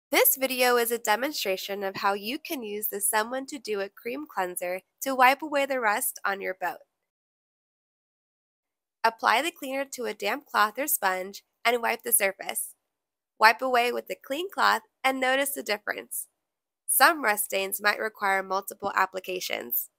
This video is a demonstration of how you can use the Someone to Do It cream cleanser to wipe away the rust on your boat. Apply the cleaner to a damp cloth or sponge and wipe the surface. Wipe away with a clean cloth and notice the difference. Some rust stains might require multiple applications.